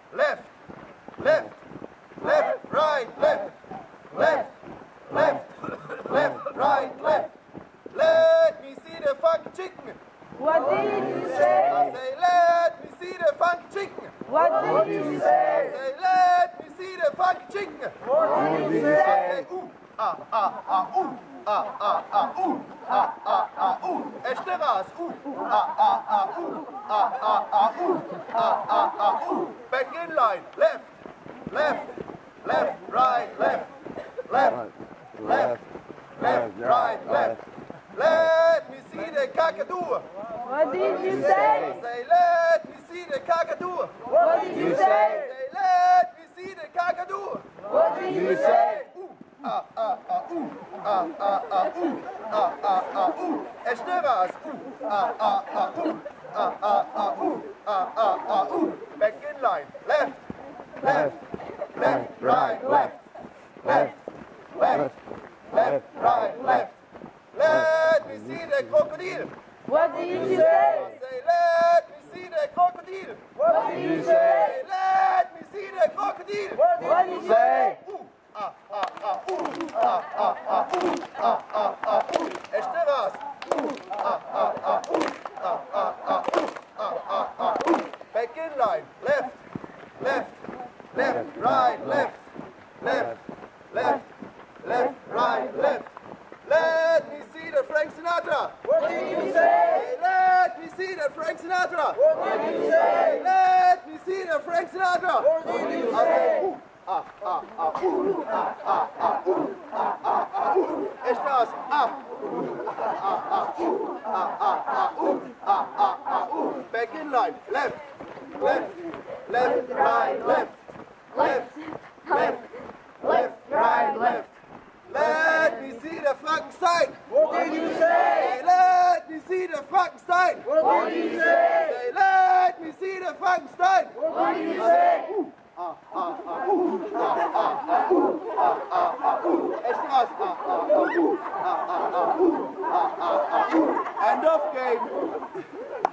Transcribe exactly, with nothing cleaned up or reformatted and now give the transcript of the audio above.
left, left, left, right, left, left, left, left, right, left. Let me see the funky chicken. What did you say? I say, let me see the funky chicken. What did you I say? say, let me see the funky chicken. What did you I say? say, ooh, ah, ah, ah, ooh, ah, ah, ah, ooh, ah, ah, ah, ooh. Echte Ras, ooh, ah, ah, ah, ooh, ah, ah, ah, ooh, ah, ah, ah, ooh. Back in line, left, left, left, right, left, left, left, left, right, left. Let me see the cockadoo. What did you I say? say, let me see the cockadoo. What did you I say? say, let me see the cockadoo. What did you say? Ooh, ah, ah, ah, ooh, ah, ah, ah, ooh, ah, ah, ah, ooh. Echte Ras, ooh, ah, ah, ah, ooh, ah, ah, ah, ooh, ah, ah, ah, ooh. Back in line, left, left, left, right, left, left, left, left, right, left. Let me see the crocodile. What did you I say? say, let me see the crocodile. What did you say? Let me see the crocodile. What did you say? Ooh, ah, ah, ah, ooh, ah, ah, ah, ooh, ah, ah, ah, ooh. Echte Ras. Ooh, ah, ah, ah, ooh, ah, ah, ah, ooh, ah, ah, ah, ooh. Back in line, left, left, left, right, left, left, left, left, right, left. Let me see the Frank Sinatra. What did you say? Let me see the Frank Sinatra. What did you say? Let me see the Frank Sinatra. What did you I say, say? ooh, ah, ah, ah, ooh, ah, ah, ah, ooh, ah, ah, ah, ooh. Echte Ras, ah, ooh, ah, ah, ah, ooh, ah, ah, ah, ooh, ah, ah, ah, ooh. Back in line, left, left, left, right, left, left, left, left, right, left. Let me see the Frankenstein. What did you say? Say, let me see the Frankenstein. What did you say? Say, let me see the Frankenstein. What did you say? Ooh, ah, ah, ah, ooh, ah, ah, ah, ooh, ah, ah, ah, ooh. Echte Ras, ah, ah, ah, ooh, ah, ah, ah, ooh, ah, ah, ah, ooh. End of game.